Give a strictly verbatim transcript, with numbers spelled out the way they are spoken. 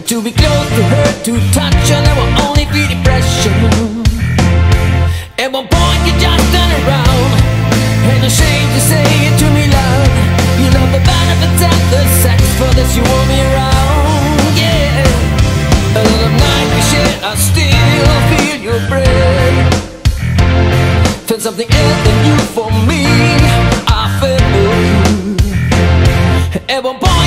To be close to her, to touch her, that will only be depression. At one point you just turn around, and ashamed to say it to me loud. You love the benefits and the sex, for this you want me around, yeah. A lot of night we share, I still feel your breath. Feel something else than you for me, I feel you. At one point